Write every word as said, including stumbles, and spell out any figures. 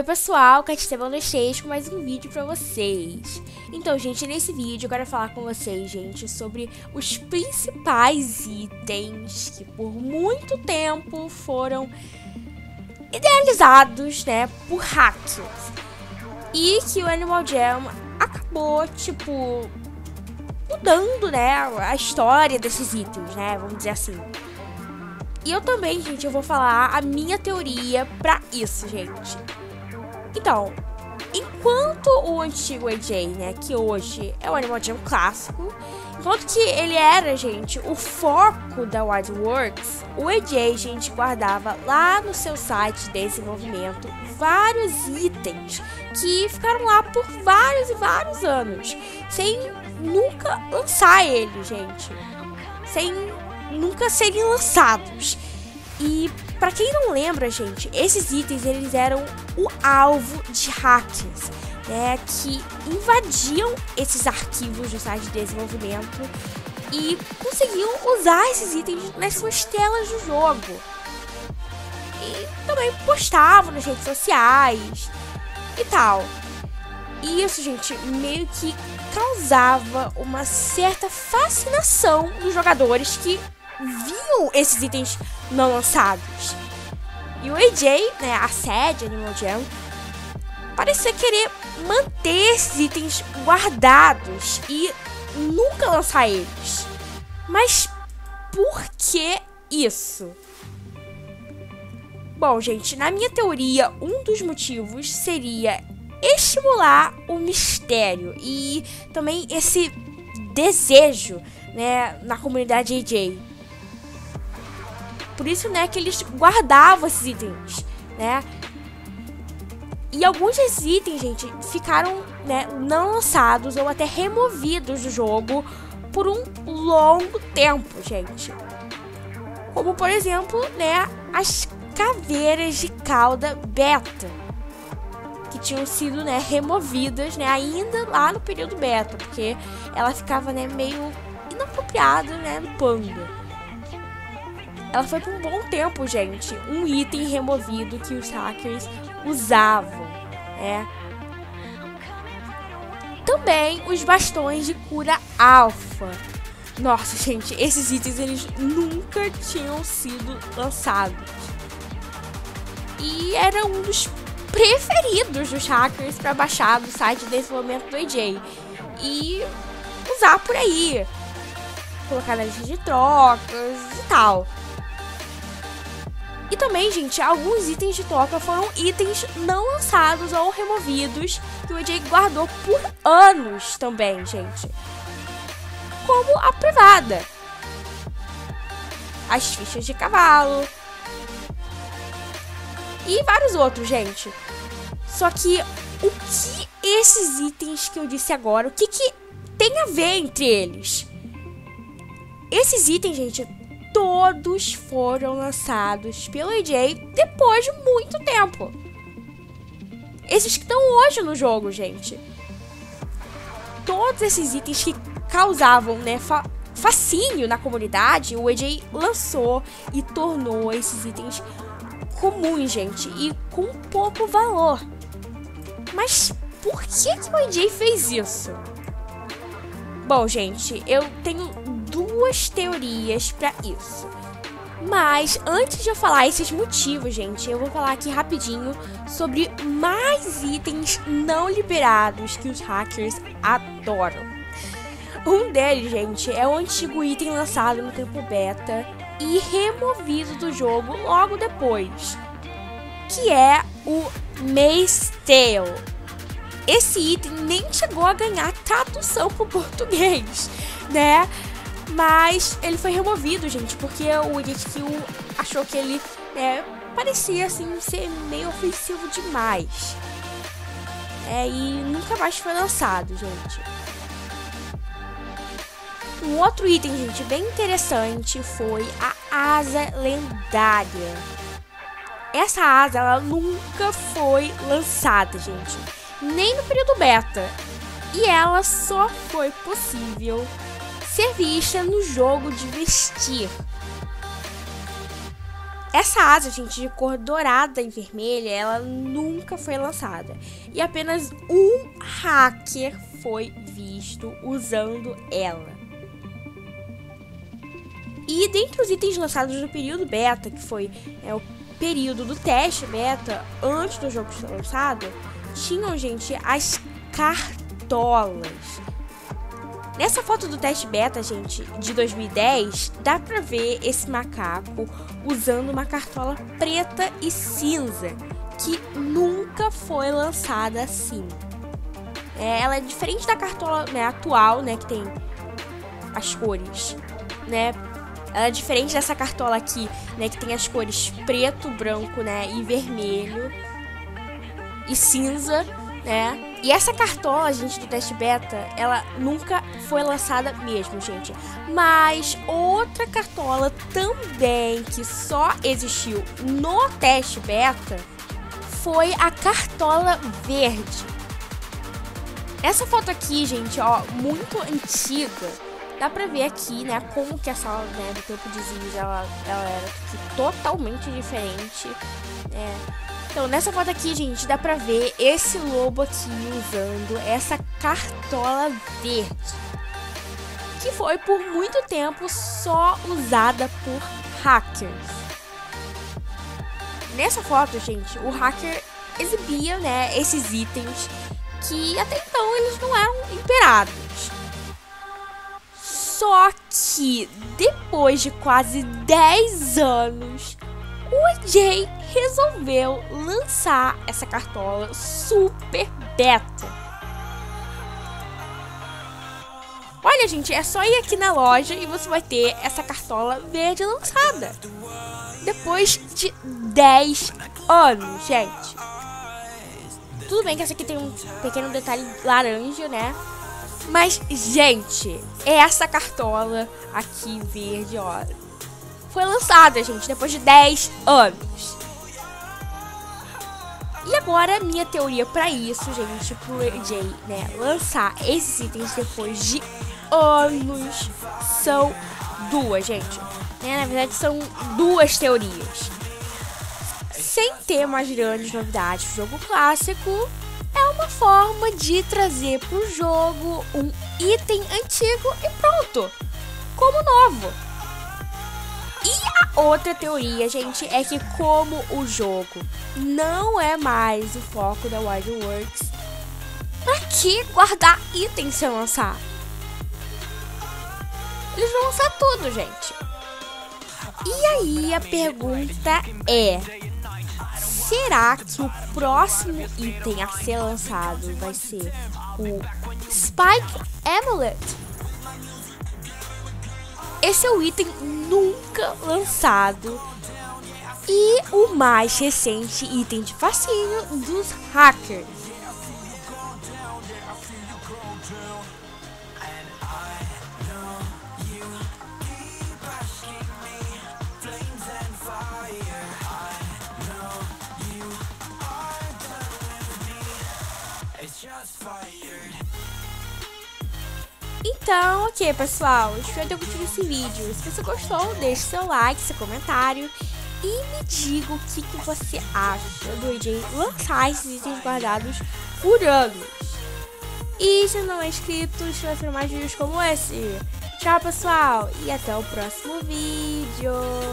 pessoal, Catisteba dois três com mais um vídeo pra vocês. Então, gente, nesse vídeo eu quero falar com vocês, gente, sobre os principais itens que por muito tempo foram idealizados, né, por hackers. E que o Animal Jam acabou, tipo, mudando, né, a história desses itens, né, vamos dizer assim. E eu também, gente, eu vou falar a minha teoria pra isso, gente. Então, enquanto o antigo A J, né, que hoje é o Animal Jam clássico, enquanto que ele era, gente, o foco da WildWorks, o A J, gente, guardava lá no seu site de desenvolvimento vários itens que ficaram lá por vários e vários anos, sem nunca lançar ele, gente, sem nunca serem lançados. E pra quem não lembra, gente, esses itens eles eram o alvo de hackers, né, que invadiam esses arquivos do site de desenvolvimento e conseguiam usar esses itens nas suas telas do jogo. E também postavam nas redes sociais e tal. E isso, gente, meio que causava uma certa fascinação nos jogadores que viam esses itens não lançados. E o A J, né, a sede Animal Jam, parecia querer manter esses itens guardados e nunca lançar eles. Mas por que isso? Bom, gente, na minha teoria, um dos motivos seria estimular o mistério e também esse desejo, né, na comunidade A J. Por isso, né, que eles guardavam esses itens, né? E alguns desses itens, gente, ficaram, né, não lançados ou até removidos do jogo por um longo tempo, gente. Como, por exemplo, né, as caveiras de cauda beta, que tinham sido, né, removidas, né, ainda lá no período beta, porque ela ficava, né, meio inapropriada, né, no panda. Ela foi por um bom tempo, gente, um item removido que os hackers usavam, né? Também os bastões de cura alfa. Nossa, gente, esses itens eles nunca tinham sido lançados. E era um dos preferidos dos hackers para baixar do site de desenvolvimento do A J e usar por aí, colocar na lista de trocas e tal. E também, gente, alguns itens de troca foram itens não lançados ou removidos que o A J guardou por anos também, gente. Como a privada, as fichas de cavalo e vários outros, gente. Só que o que esses itens que eu disse agora, o que, que tem a ver entre eles? Esses itens, gente, todos foram lançados pelo A J depois de muito tempo. Esses que estão hoje no jogo, gente. Todos esses itens que causavam, né, fa fascínio na comunidade, o A J lançou e tornou esses itens comuns, gente, e com pouco valor. Mas por que que o A J fez isso? Bom, gente, eu tenho duas teorias pra isso. Mas antes de eu falar esses motivos, gente, eu vou falar aqui rapidinho sobre mais itens não liberados que os hackers adoram. Um deles, gente, é o antigo item lançado no tempo beta e removido do jogo logo depois, que é o Maze Tail. Esse item nem chegou a ganhar tradução para o português, né? Mas ele foi removido, gente, porque o H Q achou que ele, né, parecia, assim, ser meio ofensivo demais. É, e nunca mais foi lançado, gente. Um outro item, gente, bem interessante foi a asa lendária. Essa asa, ela nunca foi lançada, gente, nem no período beta. E ela só foi possível ser vista no jogo de vestir. Essa asa, gente, de cor dourada e vermelha, ela nunca foi lançada. E apenas um hacker foi visto usando ela. E dentre os itens lançados no período beta, que foi é, o período do teste beta, antes do jogo ser lançado, tinham, gente, as cartolas. Nessa foto do teste beta, gente, de dois mil e dez, dá pra ver esse macaco usando uma cartola preta e cinza, que nunca foi lançada assim. É, ela é diferente da cartola, né, atual, né, que tem as cores, né? Ela é diferente dessa cartola aqui, né, que tem as cores preto, branco, né, e vermelho e cinza, né? E essa cartola, gente, do teste beta, ela nunca foi lançada mesmo, gente. Mas outra cartola também que só existiu no teste beta foi a cartola verde. Essa foto aqui, gente, ó, muito antiga. Dá pra ver aqui, né, como que a sala, né, do tempo de Ziz, ela, ela era aqui, totalmente diferente, né? Então, nessa foto aqui, gente, dá pra ver esse lobo aqui usando essa cartola verde, que foi por muito tempo só usada por hackers. Nessa foto, gente, o hacker exibia, né, esses itens que até então eles não eram imperados. Só que depois de quase dez anos, o Jay resolveu lançar essa cartola super beta. Olha, gente, é só ir aqui na loja e você vai ter essa cartola verde lançada. Depois de dez anos, gente. Tudo bem que essa aqui tem um pequeno detalhe laranja, né? Mas, gente, essa cartola aqui verde, ó, foi lançada, gente, depois de dez anos. E agora, minha teoria pra isso, gente, pro Jay, né, lançar esses itens depois de anos, são duas, gente. Né? Na verdade, são duas teorias. Sem ter mais grandes novidades do jogo clássico, é uma forma de trazer pro jogo um item antigo e pronto, como novo. E a outra teoria, gente, é que como o jogo não é mais o foco da WildWorks, pra que guardar itens sem lançar? Eles vão lançar tudo, gente. E aí a pergunta é: será que o próximo item a ser lançado vai ser o Spike Amulet? Esse é o item nunca lançado e o mais recente item de fascínio dos hackers. Então, ok, pessoal, espero ter curtido esse vídeo. Se você gostou, deixe seu like, seu comentário e me diga o que, que você acha do Jay lançar esses itens guardados por anos. E se não é inscrito, vai ter mais vídeos como esse. Tchau, pessoal, e até o próximo vídeo.